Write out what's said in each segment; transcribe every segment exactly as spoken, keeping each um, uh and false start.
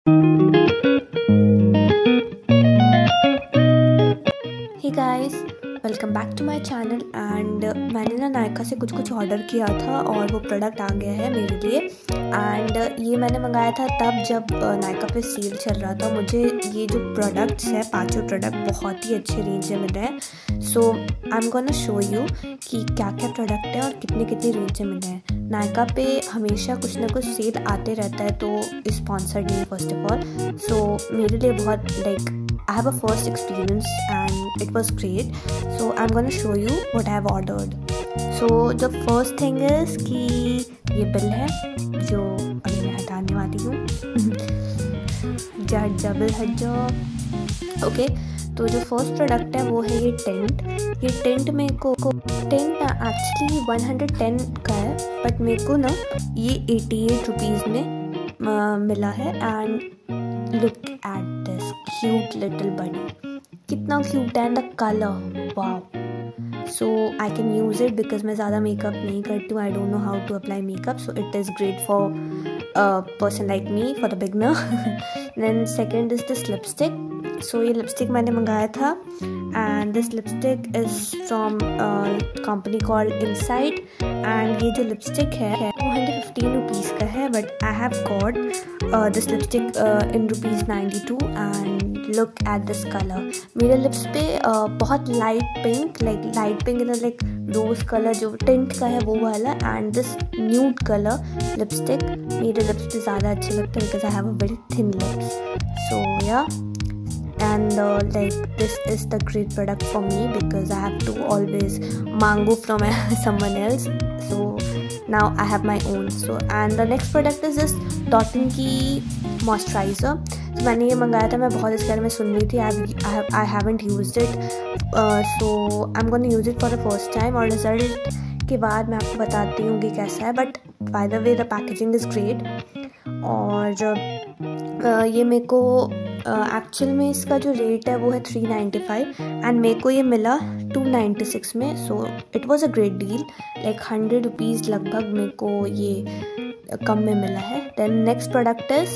Hey guys, welcome back to my channel. And मैंने ना नायका से कुछ कुछ ऑर्डर किया था और वो प्रोडक्ट आ गया है मेरे लिए। एंड ये मैंने मंगाया था तब जब नायका पे सेल चल रहा था। मुझे ये जो प्रोडक्ट्स है, पांचों प्रोडक्ट बहुत ही अच्छे रेंज में मिल रहे हैं। So I am gonna show you कि क्या क्या प्रोडक्ट है और कितने कितने रेंज में मिल रहे हैं। नायका पे हमेशा कुछ ना कुछ सेल आते रहता है, तो स्पॉन्सर्ड नहीं फर्स्ट ऑफ ऑल। सो मेरे लिए बहुत like I have a first experience and it was great. So I'm gonna show you what I have ordered. So the first thing is कि ये बिल है जो अभी मैं हटाने वाली हूँ। जब जबल है जो ओके। तो जो फर्स्ट प्रोडक्ट है वो है ये टेंट। ये टेंट मेरे को टेंट ना एक्चुअली वन हंड्रेड टेन का है, बट मेरे को ना ये एटी एट रुपीज़ में आ, मिला है। And look at this cute little buddy, कितना क्यूट है। And the colour, wow. So I can use it because मैं ज़्यादा मेकअप नहीं करती हूँ। I don't know how to apply makeup, so it is great for person like me, for the beginner. Then second is this lipstick. So ये lipstick मैंने मंगाया था and this lipstick is from company called inside. And ये जो lipstick है वो hundred fifteen rupees का है, but I have got this lipstick in rupees ninety two. And look at this colour. मेरे लिप्स पे uh, बहुत light pink, like light pink in like rose colour जो टिंट का है वो वाला। And this nude colour lipstick मेरे lips पे ज़्यादा अच्छे लगते हैं because I have a very thin lips. So yeah and uh, like this is the great product for me because I have to always mango from someone else. So now I have my own. So and the next product is this Dot and Key moisturizer. So मैंने ये मंगाया था, मैं बहुत इसके बारे में सुन रही थी। I have I haven't used it, uh, so I'm gonna use it for the first time. और रिजल्ट के बाद मैं आपको बताती हूँ कि कैसा है। But by the way the packaging is great. और uh, ये मेरे को एक्चुअल uh, में इसका जो रेट है वो है थ्री नाइन्टी फाइव एंड मेरे को ये मिला टू नाइन्टी सिक्स में। So it was a great deal, like hundred rupees लगभग मेरे को ये कम में मिला है। Then next product is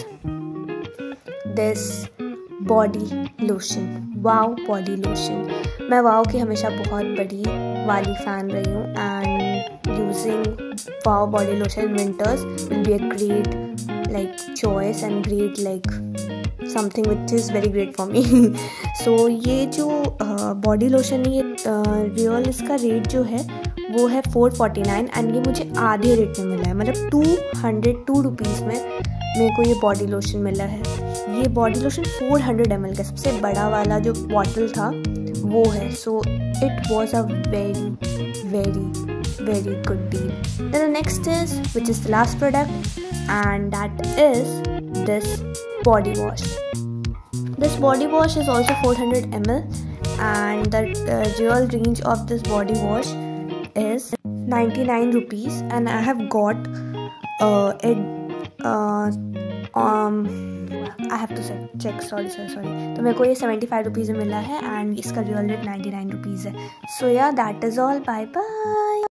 this body lotion. Wow body lotion. मैं वाओ की हमेशा बहुत बड़ी वाली फ़ैन रही हूँ and using Wow body lotion in winters will be a great like choice and great like something which is very great for me. so ये जो बॉडी uh, लोशन है ये रियल uh, इसका रेट जो है वो है फोर फोर्टी नाइन एंड ये मुझे आधे रेट में मिला है, मतलब टू हंड्रेड टू रुपीज़ में मेरे को ये बॉडी लोशन मिला है। ये body lotion four hundred M L का सबसे बड़ा वाला जो बॉटल था वो है। So it was a very very very good deal. Then the next is, which is the last product, and that is this body wash. This body wash is also four hundred milliliters and the uh, real range of this body wash is ninety-nine rupees and I have got uh, it uh, um I have to check, sorry sorry sorry तो मेरे को ये seventy five rupees में मिला है and इसका real rate ninety nine rupees है। So yeah that is all, bye bye.